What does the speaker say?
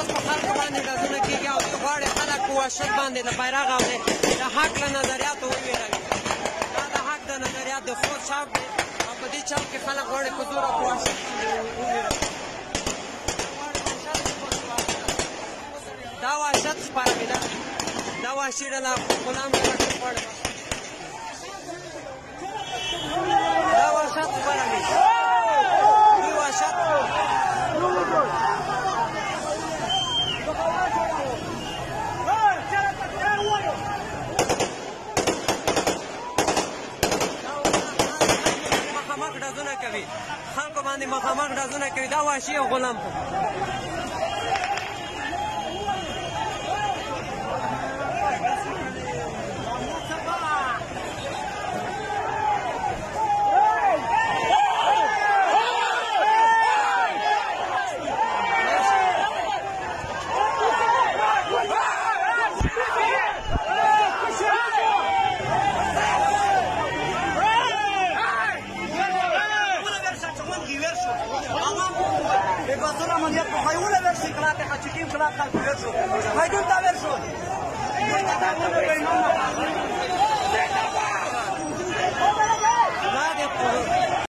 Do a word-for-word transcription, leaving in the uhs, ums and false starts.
اوس په خلکو باندې ډزونه کېږي او ته غواړې خلک په وحشت باندې د بیرغ او د حق له نظریاتو وویروي. دا د حق د نظریات د خوست چاپ دی او په دې چاپ کې خلک غواړي په زور او په وحشت باندې وویروي. دا وحشت خپروي ده، دا وحشي ډله غلام ډله ټول غواړي دا وحشت خپروي. دوی وحشت مخامخ ډزونه کوي، خلکو باندې مخامخ ډزونه کوي. دا وحشي او غلام بازار عملیات په خیونه ورشي کلاته خچکیم کلاته ورشو هایدون تا ورشو